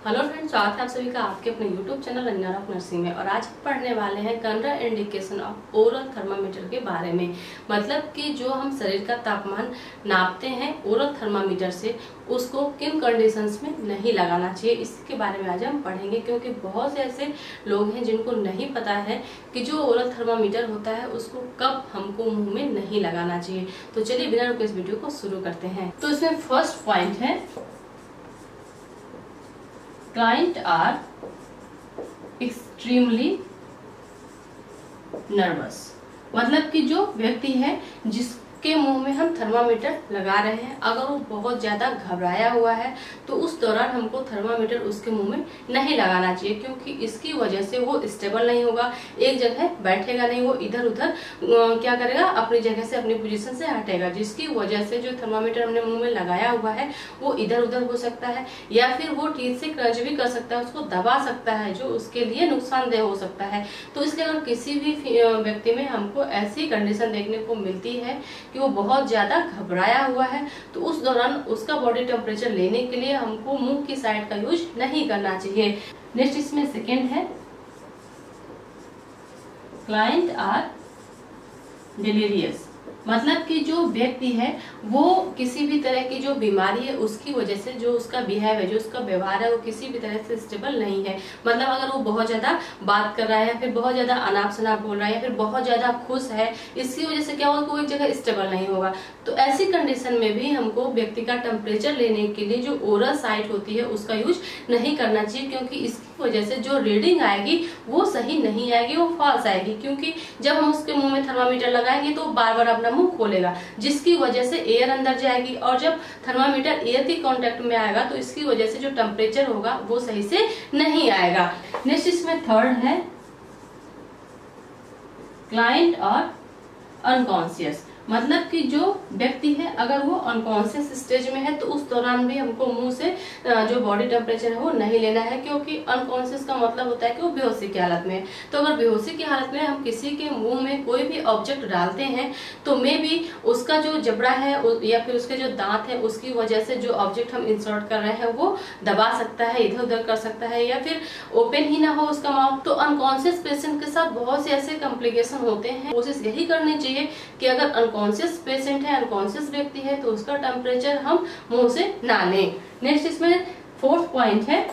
Hello friends, स्वागत है आप सभी का आपके अपने YouTube channel Ranjana of nursing में। और आज पढ़ने वाले हैं contraindication of oral thermometer के बारे में। मतलब कि जो हम शरीर का तापमान नापते हैं ओरल थर्मामीटर से, उसको किन कंडीशंस में नहीं लगाना चाहिए, इसके बारे में आज हम पढ़ेंगे। क्योंकि बहुत से ऐसे लोग हैं जिनको नहीं पता है कि जो ओरल थर्मामीटर होता है उसको कब हमको मुंह में नहीं लगाना चाहिए। तो चलिए बिना रुके इस वीडियो को शुरू करते हैं। तो इसमें फर्स्ट पॉइंट है, क्लाइंट आर एक्सट्रीमली नर्वस। मतलब कि जो व्यक्ति है जिसके मुंह में हम थर्मामीटर लगा रहे हैं, अगर वो बहुत ज्यादा घबराया हुआ है तो उस दौरान हमको थर्मामीटर उसके मुंह में नहीं लगाना चाहिए। क्योंकि इसकी वजह से वो स्टेबल नहीं होगा, एक जगह बैठेगा नहीं, वो इधर उधर क्या करेगा, अपनी जगह से अपनी पोजीशन से हटेगा, जिसकी वजह से जो थर्मामीटर हमने मुंह में लगाया हुआ है वो इधर उधर हो सकता है, या फिर वो टीथ से क्रंच भी कर सकता है, उसको दबा सकता है, जो उसके लिए नुकसानदेह हो सकता है। तो इसलिए अगर किसी भी व्यक्ति में हमको ऐसी कंडीशन देखने को मिलती है कि वो बहुत ज्यादा घबराया हुआ है, तो उस दौरान उसका बॉडी टेम्परेचर लेने के लिए हमको मुंह की साइड का यूज नहीं करना चाहिए। नेक्स्ट इसमें सेकेंड है, क्लाइंट आर डिलीरियस। मतलब कि जो व्यक्ति है वो किसी भी तरह की जो बीमारी है उसकी वजह से जो उसका बिहेव है, जो उसका व्यवहार है, वो किसी भी तरह से स्टेबल नहीं है। मतलब अगर वो बहुत ज्यादा बात कर रहा है, या फिर बहुत ज्यादा अनाप शनाप बोल रहा है, या फिर बहुत ज्यादा खुश है, इसकी वजह से क्या होगा, कोई एक जगह स्टेबल नहीं होगा। तो ऐसी कंडीशन में भी हमको व्यक्ति का टेम्परेचर लेने के लिए जो ओरल साइट होती है उसका यूज नहीं करना चाहिए। क्योंकि इसकी वजह से जो रीडिंग आएगी वो सही नहीं आएगी, वो फॉल्स आएगी। क्योंकि जब हम उसके मुंह में थर्मामीटर लगाएंगे तो बार बार अपना मुंह खोलेगा, जिसकी वजह से एयर अंदर जाएगी, और जब थर्मामीटर एयर के कांटेक्ट में आएगा तो इसकी वजह से जो टेम्परेचर होगा वो सही से नहीं आएगा। नेक्स्ट इसमें थर्ड है, क्लाइंट और अनकॉन्शियस। मतलब कि जो व्यक्ति है अगर वो अनकॉन्शियस स्टेज में है तो उस दौरान भी हमको मुंह से जो बॉडी टेम्परेचर है वो नहीं लेना है। क्योंकि अनकॉन्शियस का मतलब होता है कि वो बेहोशी की हालत में है। तो अगर बेहोशी की हालत में हम किसी के मुंह में कोई भी ऑब्जेक्ट डालते हैं तो मे भी उसका जो जबड़ा है या फिर उसके जो दांत है उसकी वजह से जो ऑब्जेक्ट हम इंसर्ट कर रहे हैं वो दबा सकता है, इधर उधर कर सकता है, या फिर ओपन ही ना हो उसका माउथ। तो अनकॉन्शियस पेशेंट के साथ बहुत से ऐसे कॉम्प्लिकेशन होते हैं। कोशिश यही करनी चाहिए कि अगर अनकॉन्शियस पेशेंट है, अनकॉन्शियस व्यक्ति है, तो उसका टेम्परेचर हम मुंह से ना लें। नेक्स्ट इसमें फोर्थ पॉइंट है,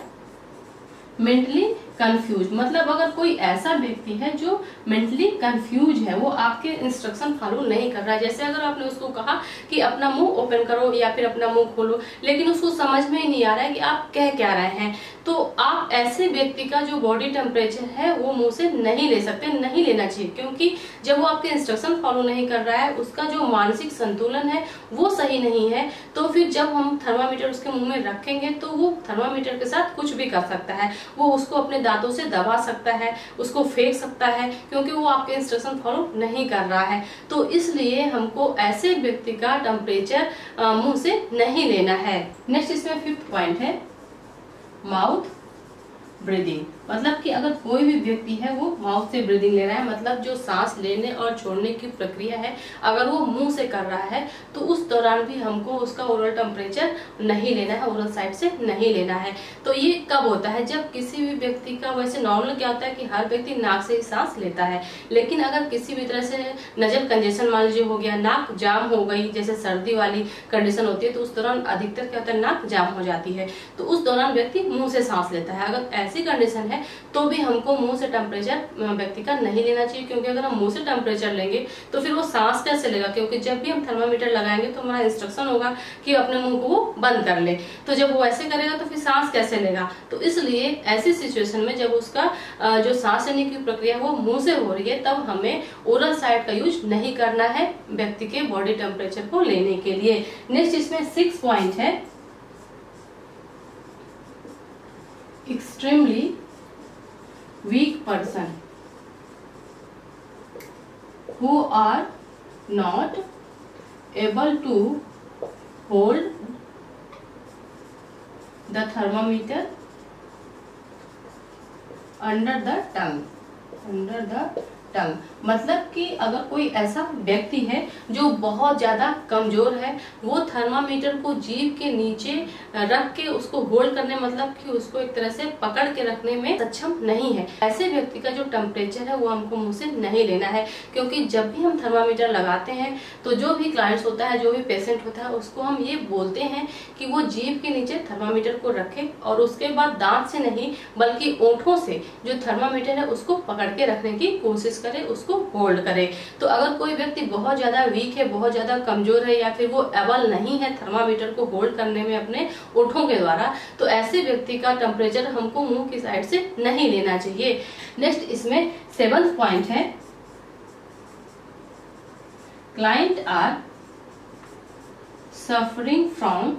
मेंटली कंफ्यूज। मतलब अगर कोई ऐसा व्यक्ति है जो मेंटली कंफ्यूज है, वो आपके इंस्ट्रक्शन फॉलो नहीं कर रहा है। जैसे अगर आपने उसको कहा कि अपना मुंह ओपन करो या फिर अपना मुंह खोलो, लेकिन उसको समझ में ही नहीं आ रहा है कि आप कह क्या रहे हैं, तो आप ऐसे व्यक्ति का जो बॉडी टेम्परेचर है वो मुंह से नहीं ले सकते, नहीं लेना चाहिए। क्योंकि जब वो आपके इंस्ट्रक्शन फॉलो नहीं कर रहा है, उसका जो मानसिक संतुलन है वो सही नहीं है, तो फिर जब हम थर्मामीटर उसके मुंह में रखेंगे तो वो थर्मामीटर के साथ कुछ भी कर सकता है। वो उसको अपने दांतों से दबा सकता है, उसको फेंक सकता है, क्योंकि वो आपके इंस्ट्रक्शन फॉलो नहीं कर रहा है। तो इसलिए हमको ऐसे व्यक्ति का टेम्परेचर मुंह से नहीं लेना है। नेक्स्ट इसमें फिफ्थ पॉइंट है, माउथ ब्रीदिंग। मतलब कि अगर कोई भी व्यक्ति है वो माउथ से ब्रीदिंग ले रहा है, मतलब जो सांस लेने और छोड़ने की प्रक्रिया है अगर वो मुंह से कर रहा है तो उस दौरान भी हमको उसका ओरल टेम्परेचर नहीं लेना है, ओरल साइड से नहीं लेना है। तो ये कब होता है, जब किसी भी व्यक्ति का, वैसे नॉर्मल क्या होता है कि हर व्यक्ति नाक से ही सांस लेता है, लेकिन अगर किसी भी तरह से नजर कंजेशन मान लीजिए हो गया, नाक जाम हो गई, जैसे सर्दी वाली कंडीशन होती है, तो उस दौरान अधिकतर क्या होता है, नाक जाम हो जाती है, तो उस दौरान व्यक्ति मुंह से सांस लेता है। अगर ऐसी कंडीशन है तो भी हमको मुंह से टेम्परेचर व्यक्ति का नहीं लेना चाहिए। क्योंकि अगर हम मुंह से टेम्परेचर लेंगे तो फिर वो सांस कैसे लेगा, क्योंकि जब भी हम थर्मामीटर लगाएंगे तो हमारा इंस्ट्रक्शन होगा कि अपने मुंह को वो बंद कर ले, तो जब वो ऐसे करेगा तो फिर सांस कैसे लेगा। तो इसलिए ऐसी सिचुएशन में जब उसका जो सांस लेने की प्रक्रिया वो मुंह से हो रही है, तब हमें ओरल साइड का यूज नहीं करना है व्यक्ति के बॉडी टेम्परेचर को लेने के लिए। नेक्स्ट इसमें 6 पॉइंट है, extremely weak person who are not able to hold the thermometer under the tongue, मतलब कि अगर कोई ऐसा व्यक्ति है जो बहुत ज्यादा कमजोर है, वो थर्मामीटर को जीभ के नीचे रख के उसको होल्ड करने, मतलब कि उसको एक तरह से पकड़ के रखने में सक्षम नहीं है, ऐसे व्यक्ति का जो टेम्परेचर है वो हमको मुंह से नहीं लेना है। क्योंकि जब भी हम थर्मामीटर लगाते हैं तो जो भी क्लाइंट्स होता है, जो भी पेशेंट होता है, उसको हम ये बोलते हैं कि वो जीभ के नीचे थर्मामीटर को रखे और उसके बाद दांत से नहीं बल्कि ओंठों से जो थर्मामीटर है उसको पकड़ के रखने की कोशिश करे, उसको होल्ड करे। तो अगर कोई व्यक्ति बहुत ज्यादा वीक है, बहुत ज्यादा कमजोर है, या फिर वो एबल नहीं है थर्मामीटर को होल्ड करने में अपने ओठों के द्वारा, तो ऐसे व्यक्ति का टेम्परेचर हमको मुंह की साइड से नहीं लेना चाहिए। नेक्स्ट इसमें 7th पॉइंट है, client are suffering from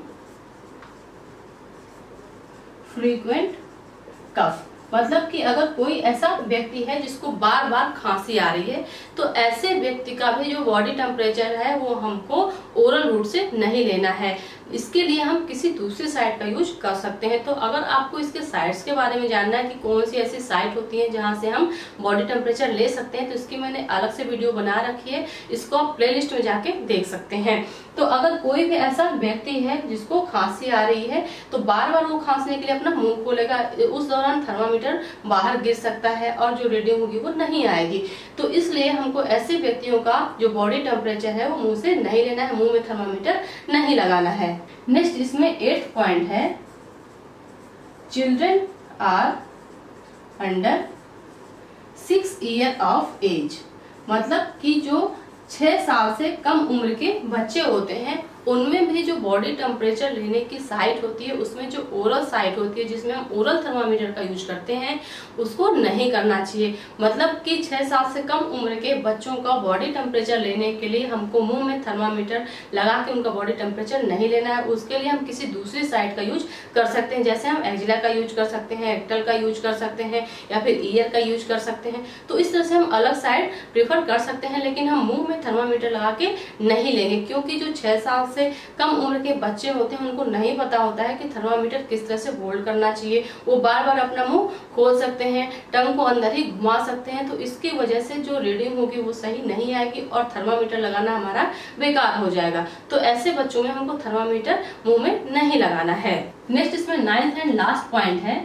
frequent cough, मतलब कि अगर कोई ऐसा व्यक्ति है जिसको बार बार खांसी आ रही है, तो ऐसे व्यक्ति का भी जो बॉडी टेम्परेचर है वो हमको ओरल रूट से नहीं लेना है। इसके लिए हम किसी दूसरी साइट का यूज कर सकते हैं। तो अगर आपको इसके साइट्स के बारे में जानना है कि कौन सी ऐसी साइट होती है जहां से हम बॉडी टेम्परेचर ले सकते हैं, तो इसकी मैंने अलग से वीडियो बना रखी है, इसको आप प्लेलिस्ट में जाके देख सकते हैं। तो अगर कोई भी ऐसा व्यक्ति है जिसको खांसी आ रही है, तो बार बार वो खांसने के लिए अपना मुंह खोलेगा, उस दौरान थर्मामीटर बाहर गिर सकता है और जो रीडिंग होगी वो नहीं आएगी। तो इसलिए हमको ऐसे व्यक्तियों का जो बॉडी टेम्परेचर है वो मुंह से नहीं लेना है, मुंह में थर्मामीटर नहीं लगाना है। नेक्स्ट इसमें 8th पॉइंट है, children are under 6 year of age, मतलब कि जो 6 साल से कम उम्र के बच्चे होते हैं उनमें भी जो बॉडी टेम्परेचर लेने की साइट होती है, उसमें जो ओरल साइट होती है जिसमें हम ओरल थर्मामीटर का यूज करते हैं, उसको नहीं करना चाहिए। मतलब कि 6 साल से कम उम्र के बच्चों का बॉडी टेम्परेचर लेने के लिए हमको मुंह में थर्मामीटर लगा के उनका बॉडी टेम्परेचर नहीं लेना है। उसके लिए हम किसी दूसरी साइट का यूज कर सकते हैं, जैसे हम एक्जिला का यूज कर सकते हैं, एक्टल का यूज कर सकते हैं, या फिर ईयर का यूज कर सकते हैं। तो इस तरह से हम अलग साइट प्रेफर कर सकते हैं, लेकिन हम मुंह में थर्मामीटर लगा के नहीं लेंगे, क्योंकि जो 6 साल से कम उम्र के बच्चे होते हैं उनको नहीं पता होता है कि थर्मामीटर किस तरह से होल्ड करना चाहिए। वो बार बार अपना मुंह खोल सकते हैं, टंग को अंदर ही घुमा सकते हैं, तो इसकी वजह से जो रीडिंग होगी वो सही नहीं आएगी और थर्मामीटर लगाना हमारा बेकार हो जाएगा। तो ऐसे बच्चों में हमको थर्मामीटर मुंह में नहीं लगाना है। नेक्स्ट इसमें 9th एंड लास्ट पॉइंट है,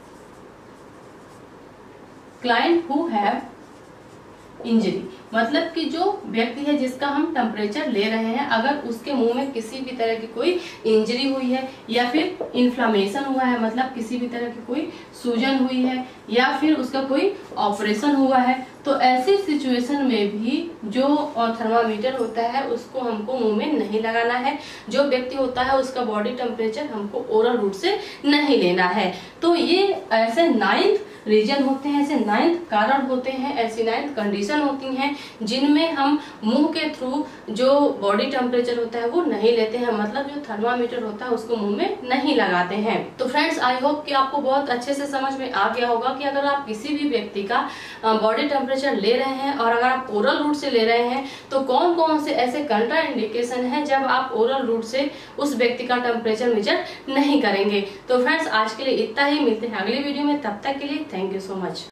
क्लाइंट हु हैव इंजरी, मतलब कि जो व्यक्ति है जिसका हम टेम्परेचर ले रहे हैं, अगर उसके मुंह में किसी भी तरह की कोई इंजरी हुई है या फिर इन्फ्लामेशन हुआ है, मतलब किसी भी तरह की कोई सूजन हुई है या फिर उसका कोई ऑपरेशन हुआ है, तो ऐसी सिचुएशन में भी जो थर्मामीटर होता है उसको हमको मुंह में नहीं लगाना है। जो व्यक्ति होता है उसका बॉडी टेम्परेचर हमको ओरल रूट से नहीं लेना है। तो ये ऐसे 9th रीजन होते हैं, ऐसे 9th कारण होते हैं, ऐसी 9th कंडीशन होती हैं जिनमें हम मुंह के थ्रू जो बॉडी टेम्परेचर होता है वो नहीं लेते हैं, मतलब जो थर्मामीटर होता है उसको मुंह में नहीं लगाते हैं। तो फ्रेंड्स, आई होप कि आपको बहुत अच्छे से समझ में आ गया होगा कि अगर आप किसी भी व्यक्ति का बॉडी टेम्परेचर ले रहे हैं और अगर आप ओरल रूट से ले रहे हैं तो कौन कौन से ऐसे कंट्रा इंडिकेशन है जब आप ओरल रूट से उस व्यक्ति का टेम्परेचर मेजर नहीं करेंगे। तो फ्रेंड्स, आज के लिए इतना ही, मिलते हैं अगली वीडियो में, तब तक के लिए थैंक यू सो मच।